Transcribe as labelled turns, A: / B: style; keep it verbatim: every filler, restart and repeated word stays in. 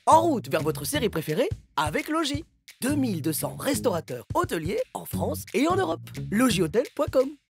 A: En route vers votre série préférée avec Logis. deux mille deux cents restaurateurs hôteliers en France et en Europe. logis hôtel point com